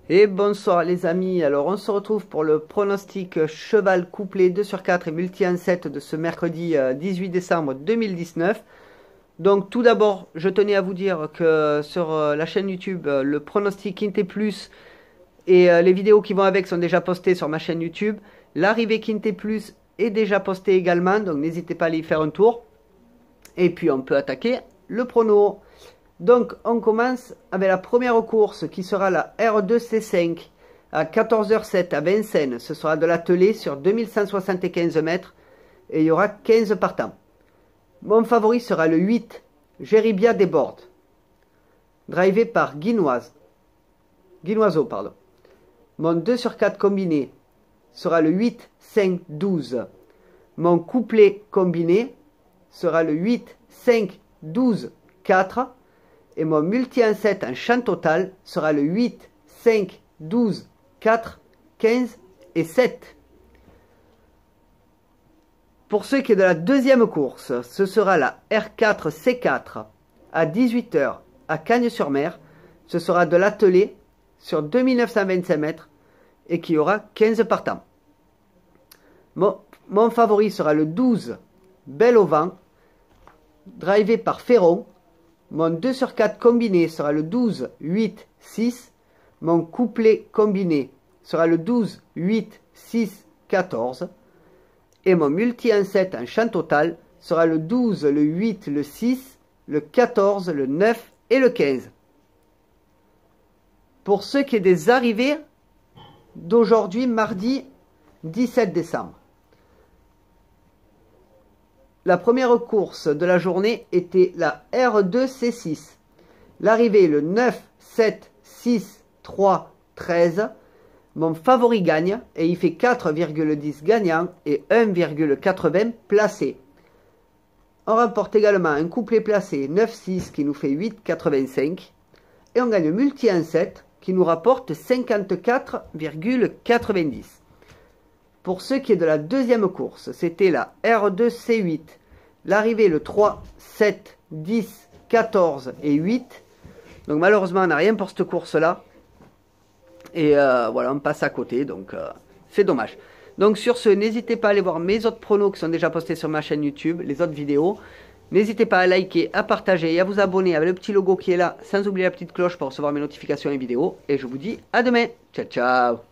Et bonsoir les amis, alors on se retrouve pour le pronostic cheval couplé 2 sur 4 et multi 1-7 de ce mercredi 18 décembre 2019. Donc tout d'abord, je tenais à vous dire que sur la chaîne YouTube, le pronostic Quinté Plus et les vidéos qui vont avec sont déjà postées sur ma chaîne YouTube. L'arrivée Quinté Plus est déjà postée également, donc n'hésitez pas à aller y faire un tour. Et puis on peut attaquer le prono. Donc on commence avec la première course qui sera la R2C5 à 14h07 à Vincennes. Ce sera de l'attelé sur 2175 mètres et il y aura 15 partants. Mon favori sera le 8, Géribia Desbordes, drivé par Guinoiseau. Mon 2 sur 4 combiné sera le 8, 5, 12. Mon couplet combiné sera le 8, 5, 12, 4. Et mon multi 1-7 en champ total sera le 8, 5, 12, 4, 15 et 7. Pour ce qui est de la deuxième course, ce sera la R4C4 à 18h à Cagnes-sur-Mer. Ce sera de l'attelé sur 2925 mètres et qui aura 15 partants. Mon favori sera le 12, Bel au vent, drivé par Ferron. Mon 2 sur 4 combiné sera le 12, 8, 6. Mon couplet combiné sera le 12, 8, 6, 14. Et mon multi 1-7 en champ total sera le 12, le 8, le 6, le 14, le 9 et le 15. Pour ce qui est des arrivées d'aujourd'hui, mardi 17 décembre. La première course de la journée était la R2C6. L'arrivée le 9, 7, 6, 3, 13. Mon favori gagne et il fait 4,10 gagnant et 1,80 placé. On remporte également un couplet placé 9-6 qui nous fait 8,85. Et on gagne multi 1-7 qui nous rapporte 54,90. Pour ce qui est de la deuxième course, c'était la R2C8. L'arrivée le 3, 7, 10, 14 et 8. Donc malheureusement, on n'a rien pour cette course-là. Et voilà, on passe à côté, donc c'est dommage. Donc sur ce, n'hésitez pas à aller voir mes autres pronos qui sont déjà postés sur ma chaîne YouTube, les autres vidéos. N'hésitez pas à liker, à partager et à vous abonner avec le petit logo qui est là, sans oublier la petite cloche pour recevoir mes notifications et vidéos. Et je vous dis à demain. Ciao, ciao.